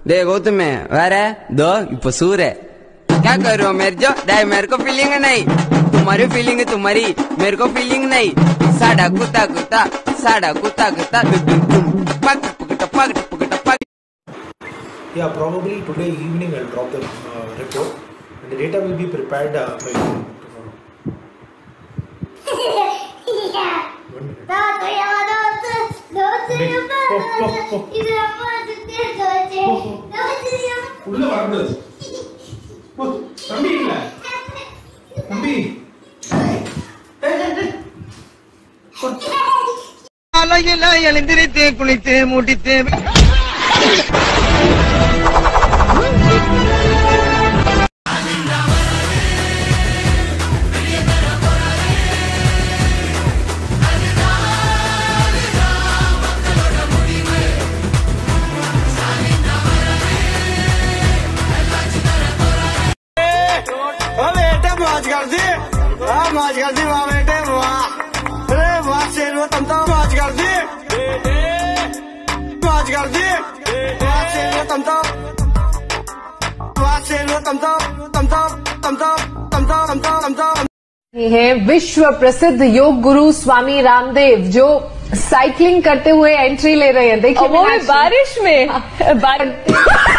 देखो तुम्हें வேற दो இப்போ सूर है क्या कर रहे हो मेरे जो डे मेरे को फीलिंग नहीं तुम्हारी फीलिंग तुम्हारी मेरे को फीलिंग नहीं साड़ा कुत्ता कुत्ता साड़ा कुत्ता कुत्ता पक पक पक पक पक. Yeah, probably today evening I'll drop the report and the data will be prepared by tomorrow. உள்ள வரக்கூடாது தம்பி இல்ல தம்பி அலையில எழுந்திரித்து குளித்து மூட்டித்து मौज कर दी वाह बेटे वाह अरे वाह शेर वो तम तो मौज कर दी मौज कर दी वाह शेर वो तम तो वाह शेर वो तम तो तम तो तम तो तम तो तम तो तम तो है विश्व प्रसिद्ध योग गुरु स्वामी रामदेव जो साइकिलिंग करते हुए एंट्री ले रहे हैं. देखिए वो बारिश में